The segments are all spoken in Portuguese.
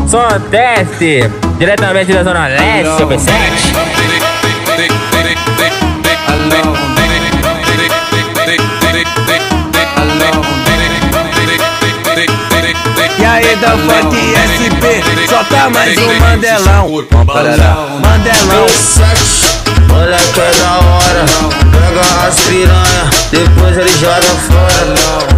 Só desce, diretamente da Zona Leste, OP7. E aí da Funk SP, solta mais um Mandelão. Mandelão. Olha que é da hora, pega as piranha, depois ele joga fora.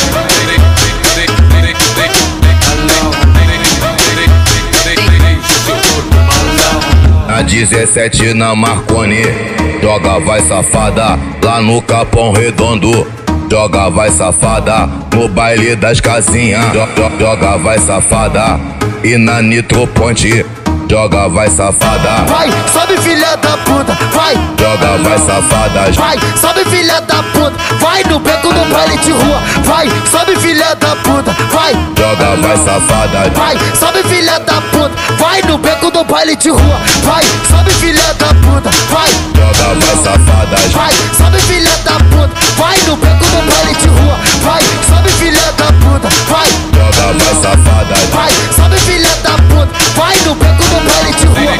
A 17 na Marconi, joga vai safada, lá no Capão Redondo. Joga vai safada, no baile das casinhas. Joga vai safada, e na Nitro Ponte. Joga vai safada, vai, sobe filha da puta, vai. Joga vai safada, vai, sobe filha da puta, vai no beco do baile de rua, vai, sobe filha da puta, vai. Joga vai safada, vai, sobe filha da puta, vai no beco do baile de rua, vai, sobe filha da puta, vai. Joga vai safada, vai, sobe filha da puta, vai no beco do baile de rua, vai, sobe filha da puta, vai. Joga vai safada, vai, sobe filha da puta, vai no beco do baile de rua.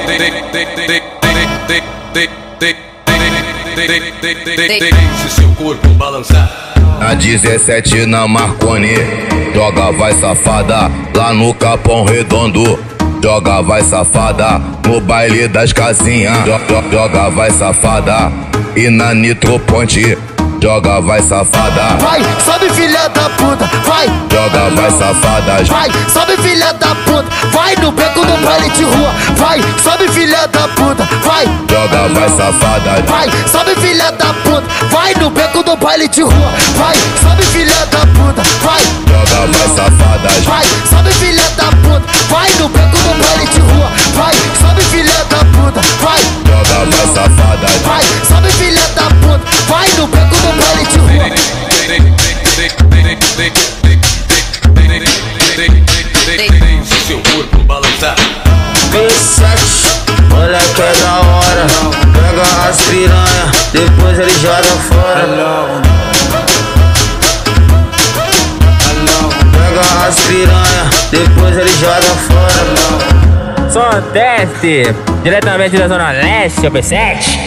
Deixe seu corpo balançar. A 17 na Marconi, joga vai safada, lá no Capão Redondo. Joga vai safada, no baile das casinhas. Joga vai safada, e na Nitro Ponte. Joga vai safada, vai, sobe filha da puta, vai. Joga vai safada, vai, sobe filha da puta, vai no beco do baile de rua, vai, sobe filha da puta, vai. Joga vai safada, vai, sobe filha da puta, vai no beco do baile de rua, vai, sobe filha da puta, vai. Joga vai safada, vai, sobe filha da puta, vai no beco do baile de rua, vai, sobe filha da puta, vai. Joga vai safada, vai, sobe filha da puta, vai no beco do baile de rua. Deixe seu corpo balançar. Olha que é da hora, pega as piranha, depois ele joga fora. Pega as piranha, depois ele joga fora. Só desce, diretamente da Zona Leste, OP7.